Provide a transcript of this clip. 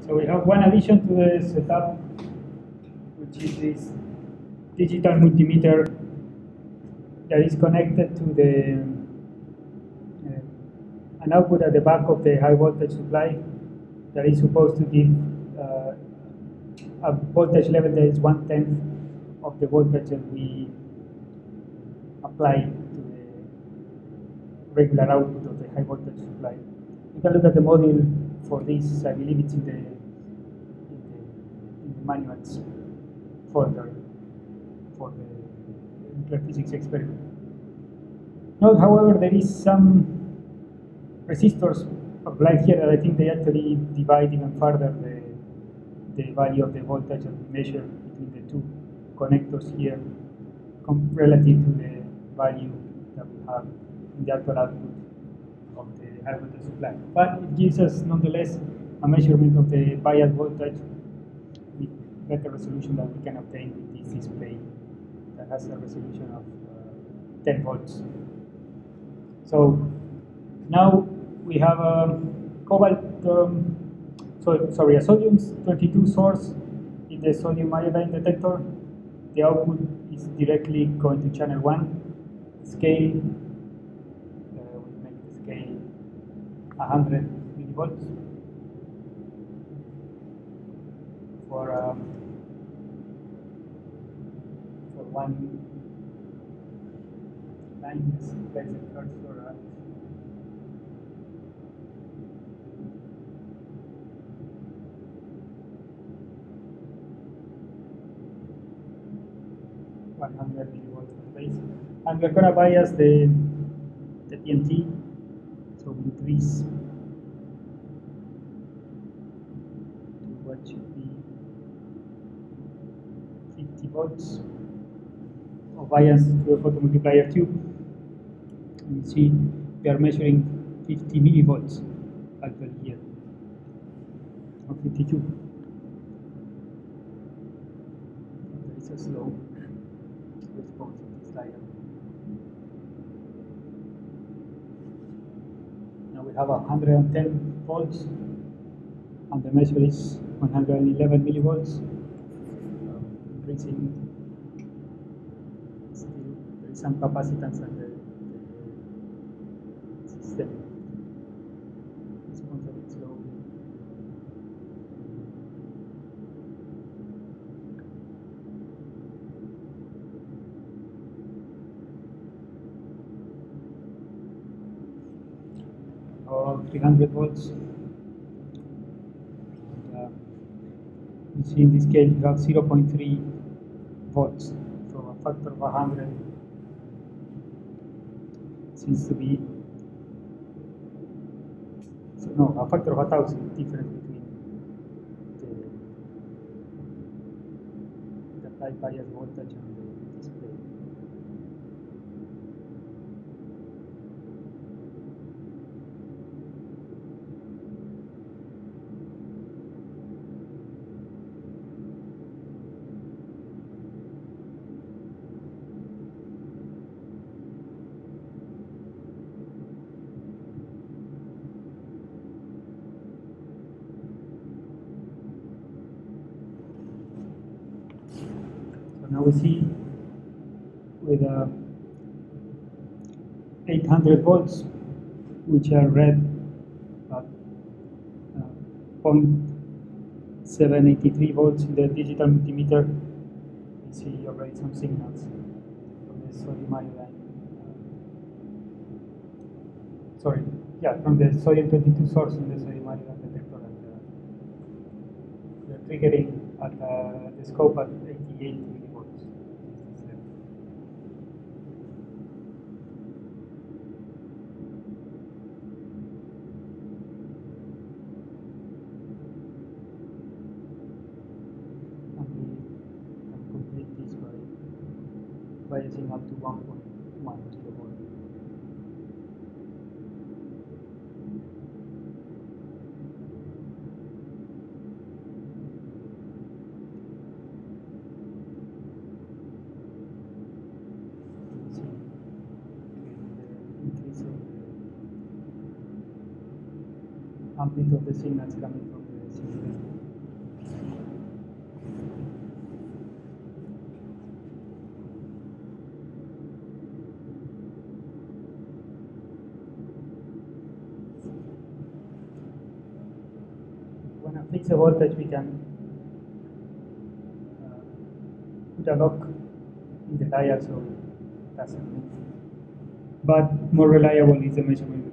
So we have one addition to the setup, which is this digital multimeter that is connected to an output at the back of the high voltage supply that is supposed to give a voltage level that is 1/10 of the voltage that we apply to the regular output of the high voltage supply. You can look at the module for this. I believe it's in the manuals folder for the nuclear physics experiment. Note, however, there is some resistors applied here that I think they actually divide even further the value of the voltage that we measure between the two connectors here relative to the value that we have in the actual output of the high voltage supply. But it gives us nonetheless a measurement of the bias voltage with better resolution that we can obtain with this display that has a resolution of 10 volts. So now we have a a sodium-22 source in the sodium iodine detector. The output is directly going to channel 1. Scale, we make the scale 100 millivolts for one line. Let's place the cursor at 100 millivolts for the base, and we're going to bias the PMT, so we increase to what should be 50 volts of bias to a photomultiplier tube. And you see we are measuring 50 millivolts actually here, or 52. There is a slow response of this diagram. Now we have 110 volts, and the measure is 111 millivolts. Increasing, still there is some capacitance in the system. Response a bit slow. About 300 volts. And, you see in this scale you have 0.3 volts, so a factor of 100 seems to be, so no, a factor of 1,000 difference between the applied bias voltage and the display. Now we see with 800 volts, which are read at 0.783 volts in the digital multimeter. We see already some signals from the sodium iodine. From the sodium-22 source in the sodium iodine detector. They're triggering at the scope at 88 millivolts. And we can complete this by biasing up to 1.1 kilovolt. Amplitude of the signals coming from the system. want to fix the voltage, we can put a lock in the dial so it doesn't move. But more reliable is the measurement